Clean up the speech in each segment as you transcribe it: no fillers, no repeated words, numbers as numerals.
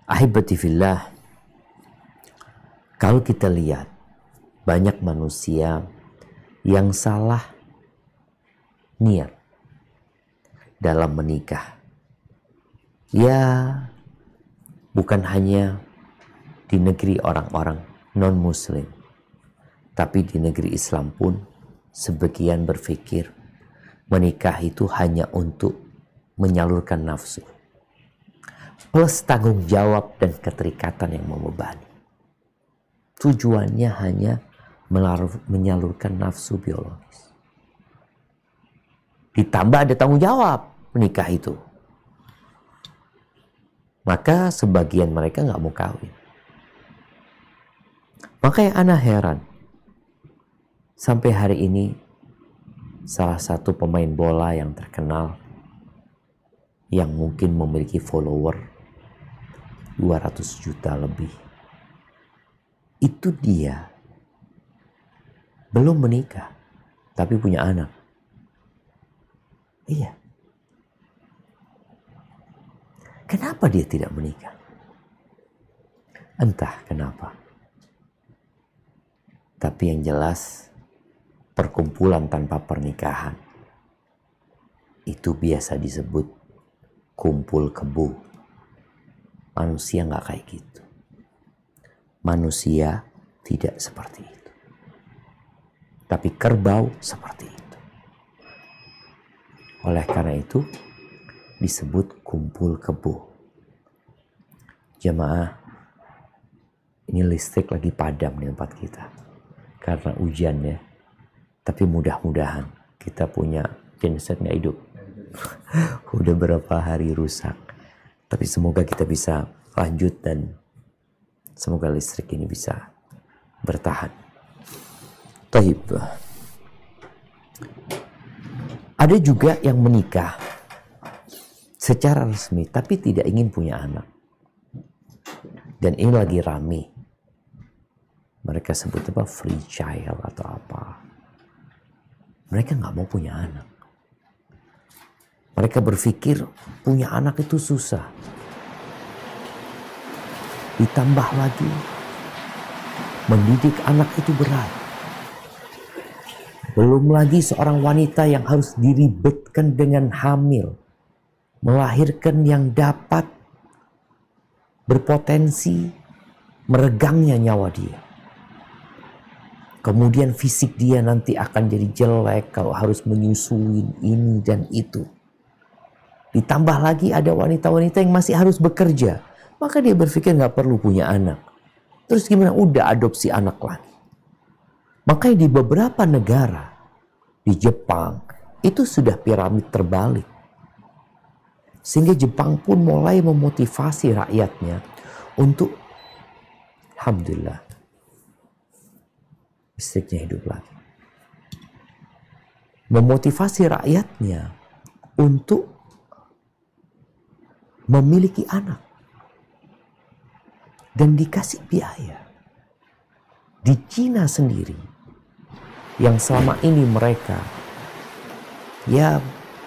Ahibati fillah, kalau kita lihat banyak manusia yang salah niat dalam menikah. Ya, bukan hanya di negeri orang-orang non-muslim, tapi di negeri Islam pun sebagian berpikir menikah itu hanya untuk menyalurkan nafsu, plus tanggung jawab dan keterikatan yang membebani. Tujuannya hanya menyalurkan nafsu biologis. Ditambah ada tanggung jawab menikah itu. Maka sebagian mereka nggak mau kawin. Makanya ana heran. Sampai hari ini salah satu pemain bola yang terkenal yang mungkin memiliki follower 200 juta lebih. Itu dia belum menikah tapi punya anak. Iya. Kenapa dia tidak menikah? Entah kenapa. Tapi yang jelas perkumpulan tanpa pernikahan itu biasa disebut kumpul kebo. Manusia nggak kayak gitu. Manusia tidak seperti itu. Tapi kerbau seperti itu. Oleh karena itu disebut kumpul kebo. Jemaah, ini listrik lagi padam di tempat kita karena hujan ya. Tapi mudah-mudahan kita punya genset nggak hidup. Udah berapa hari rusak. Tapi semoga kita bisa lanjut dan semoga listrik ini bisa bertahan. Taib. Ada juga yang menikah secara resmi tapi tidak ingin punya anak. Dan ini lagi rame. Mereka sebut apa? Free child atau apa. Mereka nggak mau punya anak. Mereka berpikir punya anak itu susah. Ditambah lagi mendidik anak itu berat. Belum lagi seorang wanita yang harus diribetkan dengan hamil. Melahirkan yang dapat berpotensi meregangnya nyawa dia. Kemudian fisik dia nanti akan jadi jelek kalau harus menyusuin ini dan itu. Ditambah lagi ada wanita-wanita yang masih harus bekerja. Maka dia berpikir gak perlu punya anak. Terus gimana? Udah adopsi anak lagi. Makanya di beberapa negara, di Jepang, itu sudah piramid terbalik. Sehingga Jepang pun mulai memotivasi rakyatnya untuk, alhamdulillah, listriknya hidup lagi. Memotivasi rakyatnya untuk memiliki anak. Dan dikasih biaya. Di Cina sendiri, yang selama ini mereka ya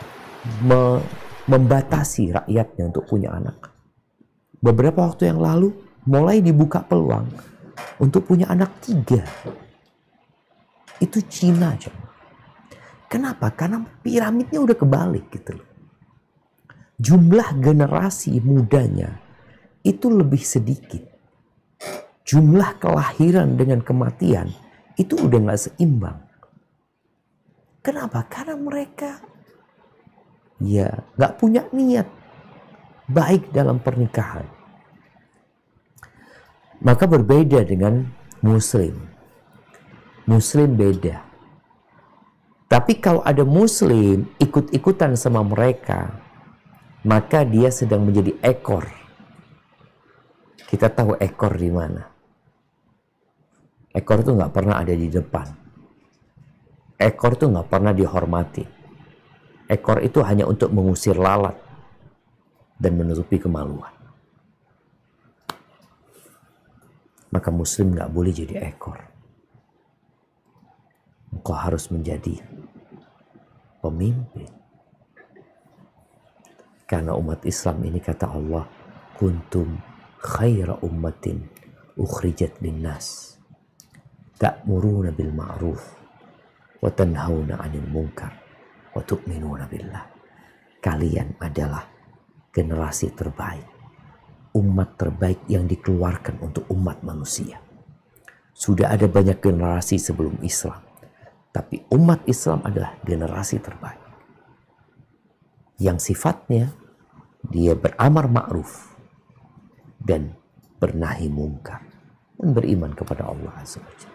membatasi rakyatnya untuk punya anak. Beberapa waktu yang lalu mulai dibuka peluang untuk punya anak 3. Itu Cina aja. Kenapa? Karena piramidnya udah kebalik gitu loh. Jumlah generasi mudanya itu lebih sedikit. Jumlah kelahiran dengan kematian itu udah gak seimbang. Kenapa? Karena mereka ya gak punya niat baik dalam pernikahan. Maka berbeda dengan Muslim. Muslim beda. Tapi kalau ada Muslim ikut-ikutan sama mereka, maka dia sedang menjadi ekor. Kita tahu ekor di mana. Ekor itu nggak pernah ada di depan. Ekor itu nggak pernah dihormati. Ekor itu hanya untuk mengusir lalat dan menutupi kemaluan. Maka Muslim nggak boleh jadi ekor. Engkau harus menjadi pemimpin. Karena umat Islam ini kata Allah, kuntum khaira ummatin ukhrijat linnas ta'muruna bil ma'ruf wa tanhauna 'anil munkar wa tu'minuna billah. Kalian adalah generasi terbaik, umat terbaik yang dikeluarkan untuk umat manusia. Sudah ada banyak generasi sebelum Islam, tapi umat Islam adalah generasi terbaik yang sifatnya dia beramar ma'ruf dan bernahi mungkar dan beriman kepada Allah Azza wa Jalla.